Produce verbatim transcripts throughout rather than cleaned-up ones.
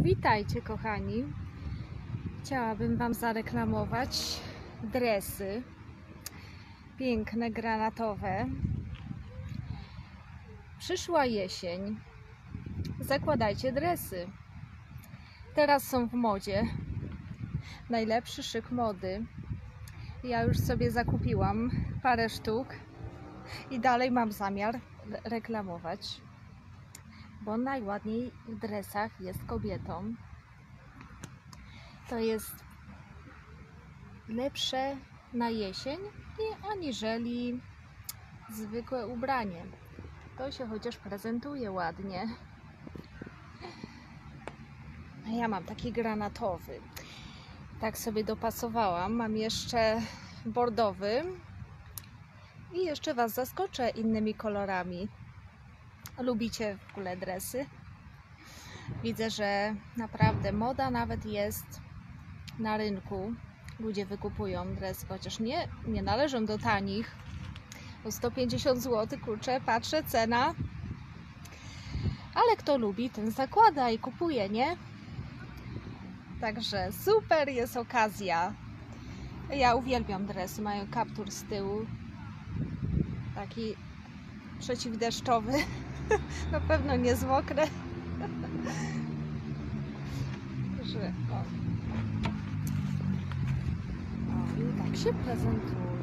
Witajcie kochani, chciałabym Wam zareklamować dresy piękne, granatowe. Przyszła jesień, zakładajcie dresy, teraz są w modzie, najlepszy szyk mody. Ja już sobie zakupiłam parę sztuk i dalej mam zamiar reklamować, bo najładniej w dresach jest kobietą. To jest lepsze na jesień aniżeli zwykłe ubranie. To się chociaż prezentuje ładnie. Ja mam taki granatowy. Tak sobie dopasowałam. Mam jeszcze bordowy i jeszcze Was zaskoczę innymi kolorami. Lubicie w ogóle dresy? Widzę, że naprawdę moda nawet jest na rynku. Ludzie wykupują dresy, chociaż nie, nie należą do tanich. O sto pięćdziesiąt złotych, kurczę, patrzę, cena. Ale kto lubi, ten zakłada i kupuje, nie? Także super jest okazja. Ja uwielbiam dresy, mają kaptur z tyłu. Taki przeciwdeszczowy. Na pewno nie zmoknę. Że, o. O, i tak się prezentują.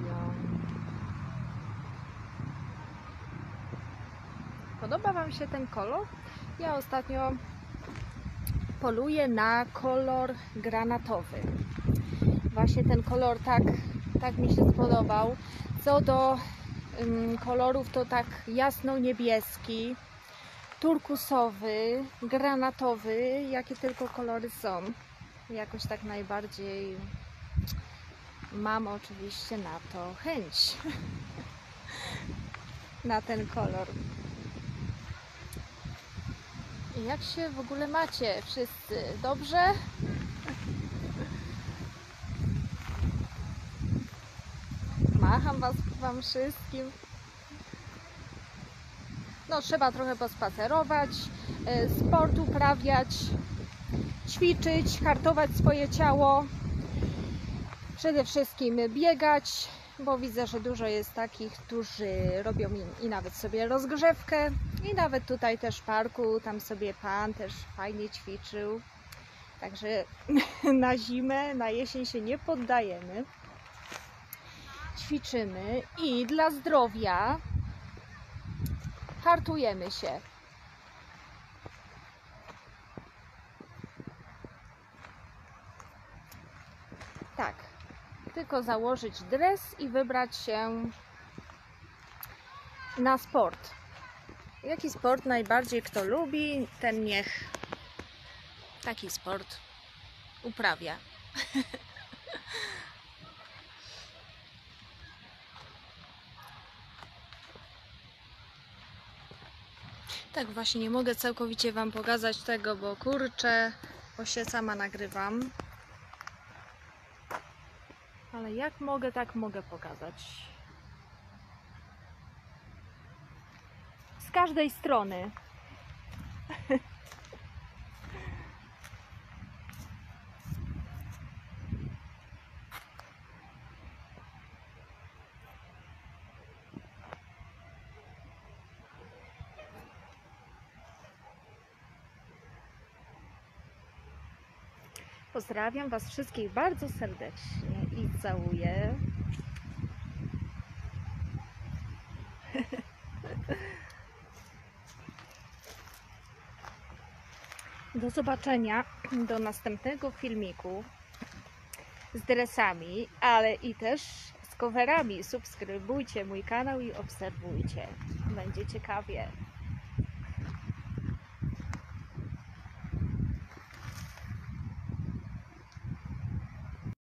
Podoba Wam się ten kolor? Ja ostatnio poluję na kolor granatowy. Właśnie ten kolor tak, tak mi się spodobał. Co do ym, kolorów, to tak jasno-niebieski, turkusowy, granatowy, jakie tylko kolory są. Jakoś tak najbardziej mam oczywiście na to chęć. Na ten kolor. Jak się w ogóle macie wszyscy? Dobrze? Macham was, wam wszystkim. No, trzeba trochę pospacerować, sport uprawiać, ćwiczyć, hartować swoje ciało. Przede wszystkim biegać, bo widzę, że dużo jest takich, którzy robią i, i nawet sobie rozgrzewkę. I nawet tutaj też w parku, tam sobie pan też fajnie ćwiczył. Także na zimę, na jesień się nie poddajemy. Ćwiczymy i dla zdrowia hartujemy się. Tak, tylko założyć dres i wybrać się na sport. Jaki sport najbardziej kto lubi, ten niech taki sport uprawia. Tak, właśnie nie mogę całkowicie Wam pokazać tego, bo kurczę, bo się sama nagrywam. Ale jak mogę, tak mogę pokazać. Z każdej strony. Pozdrawiam Was wszystkich bardzo serdecznie i całuję. Do zobaczenia do następnego filmiku z dresami, ale i też z coverami. Subskrybujcie mój kanał i obserwujcie. Będzie ciekawie.